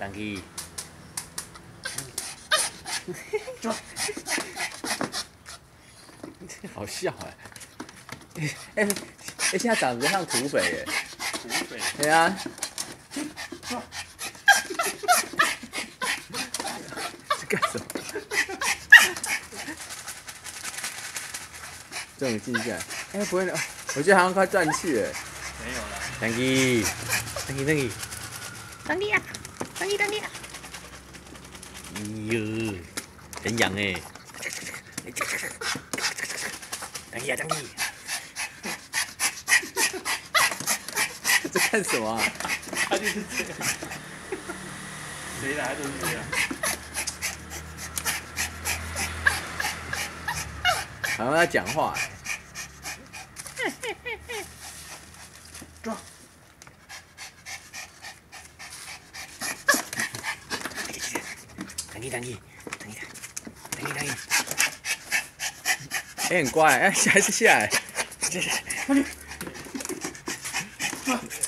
当去。好笑哎！现在长得像土匪哎。 土匪。 对啊。这干什么？这种进来，不会的，我觉得好像快断气了。 没有了。 当去，当去。哟，很痒哎！当去。这干什么啊？ 他就是这样，谁来都是这样。 好像在讲话撞。 当去。很乖，还是下来。 快点。